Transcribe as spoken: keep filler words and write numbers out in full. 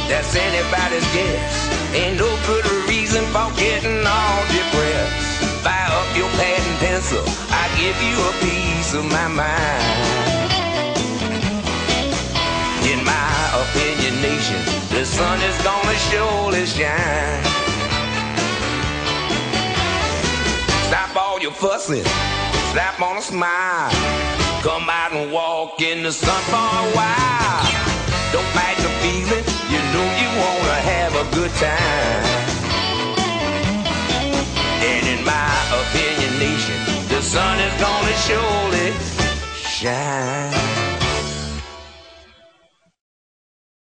That's anybody's guess. Ain't no good reason for getting all depressed. Fire up your pad and pencil, I give you a piece of my mind. In my opinion, nation, the sun is gonna surely shine. Stop all your fussing, slap on a smile. Come out and walk in the sun for a while. Don't fight the feeling, you know you wanna have a good time. And in my opinion, nation, the sun is gonna surely shine.